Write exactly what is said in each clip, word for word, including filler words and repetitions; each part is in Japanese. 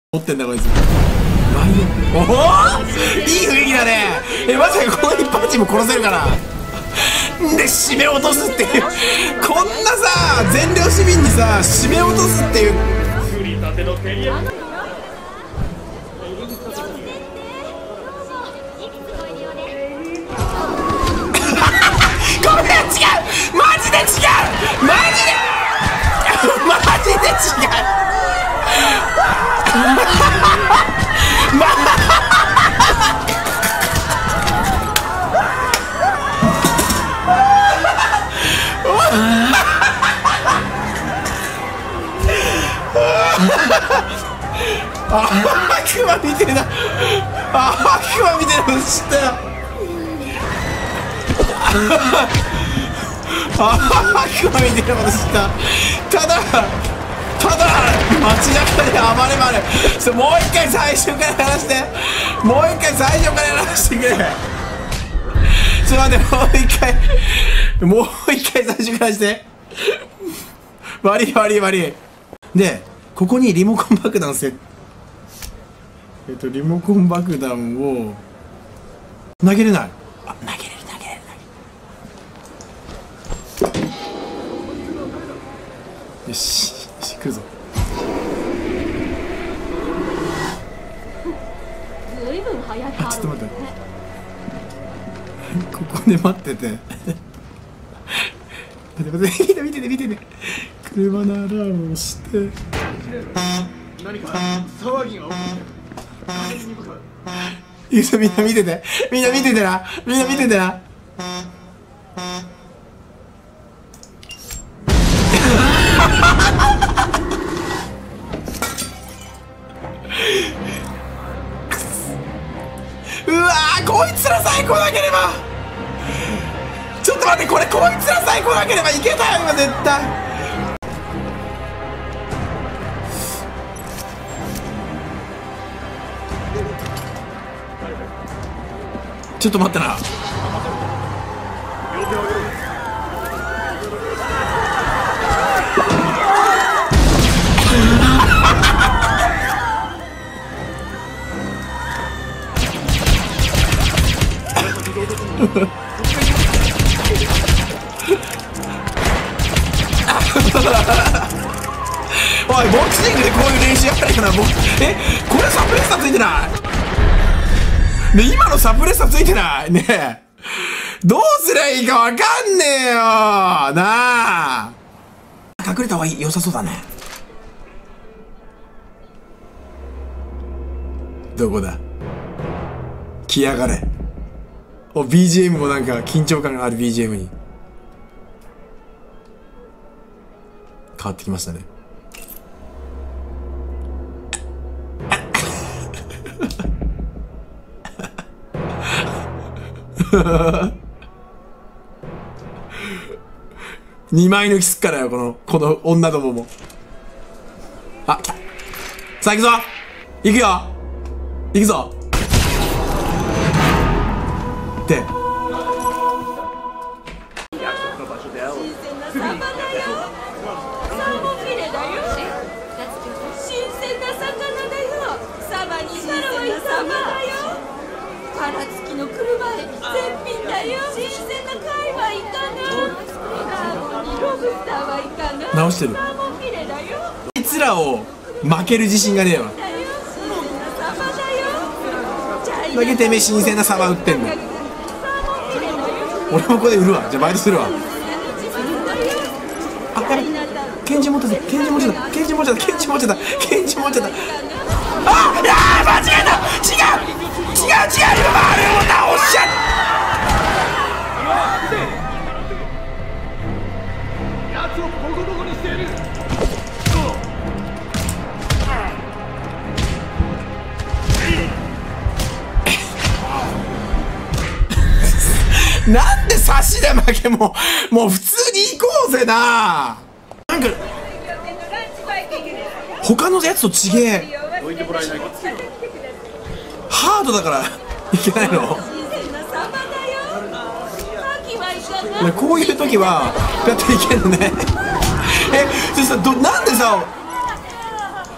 持ってんだこいつ。おお、いい雰囲気だね。え、まさかこの一般人も殺せるかな。で締め落とすっていう、こんなさ善良市民にさ締め落とすっていう。ごめん、違う、マジで違う、マジでマジで違うまあ、クマ見てるな。あ、クマ見てるの知ったよ。あ、クマ見てるの知った。ただただ街中で暴れまる。それもう一回最初からやらして、もう一回最初からやらせてくれ。ちょっと待って、もう一回もう一回最初からして。悪い悪い悪い。でここにリモコン爆弾セット、えっとリモコン爆弾を投げれない。あ、投げれる投げれる投げれる。よしよし、来るぞ。 ずいぶん早く。 あ、ちょっと待って、ここで待ってて待って待って、見てて見てて、車のアラームをして、何か騒ぎが起きて、ゆうさん、みんな見てて、みんな見ててな、みんな見ててな。うわー、こいつらさえ来なければ。ちょっと待って、これこいつらさえ来なければいけたよ今絶対。ちょっと待ってな。おい、ボクシングでこういう練習やったらいいかな。え、これサプレッサーついてないね。今のサプレッサーついてないね。え、どうすりゃいいかわかんねえよなあ。隠れた方がいい、良さそうだね。どこだ、来やがれ。お、ビージーエム もなんか緊張感がある ビージーエム に変わってきましたね。にまい抜きすっからよ、このこの女どもも。あ、来た。さあ行くぞ、行くよ、行くぞって直してる。あいつらを負ける自信がねえわ。だけてめえ新鮮なサバ売ってんの。俺もここで売るわ。じゃあバイトするわ。あ、やべ、拳銃持ってた、拳銃持ってた、拳銃持ってた、拳銃持ってた、拳銃持ってた。あ、いやー、間違えた。違う違う違う、今あれを倒しちゃった。なんで差しで負けももう普通に行こうぜな。なんか他のやつとちげえ。ハードだからいけないの。こういう時はやっていけんのね。え、そしたらどなんでさ、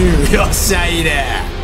よっしゃいいね。